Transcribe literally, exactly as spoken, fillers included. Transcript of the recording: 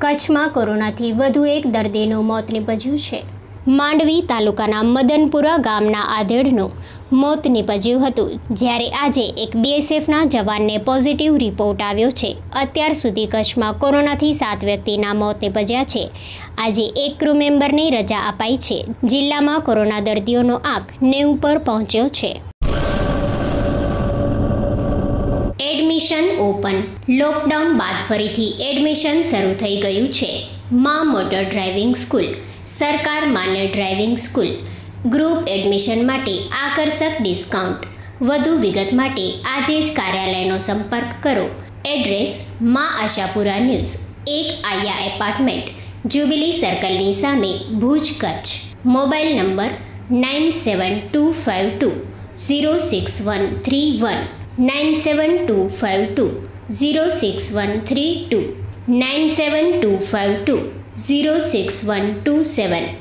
કચ્છમાં કોરોનાથી વધુ એક દર્દીનું મોત નીપજ્યું છે। માંડવી તાલુકાના મદનપુરા ગામના આધેડનું મોત નીપજ્યું હતું, જ્યારે આજે એક બીએસએફના જવાનને પોઝિટિવ રિપોર્ટ આવ્યો છે। અત્યાર સુધી કચ્છમાં કોરોનાથી સાત વ્યક્તિના મોત નીપજ્યા છે। આજે એક ક્રૂ મેમ્બરની રજા અપાઈ છે। જિલ્લામાં કોરોના દર્દીઓનો આંક નેવું પર પહોંચ્યો છે। Admission open. લોકડાઉન બાદ ફરીથી એડમિશન શરૂ થઈ ગયું છે। માં મોટર ડ્રાઇવિંગ સ્કૂલ, સરકાર માન્ય ડ્રાઇવિંગ સ્કૂલ, ગ્રુપ એડમિશન માટે આકર્ષક ડિસ્કાઉન્ટ। વધુ વિગત માટે આજે જ કાર્યાલયનો સંપર્ક કરો। એડ્રેસ માં આશાપુરા ન્યૂઝ, એક આયા એપાર્ટમેન્ટ, જ્યુબિલી સર્કલની સામે, Bhuj, Kutch. Mobile number nine seven two five two zero six one three one, nine seven two five two zero six one three two, nine seven two five two zero six one two સેવન।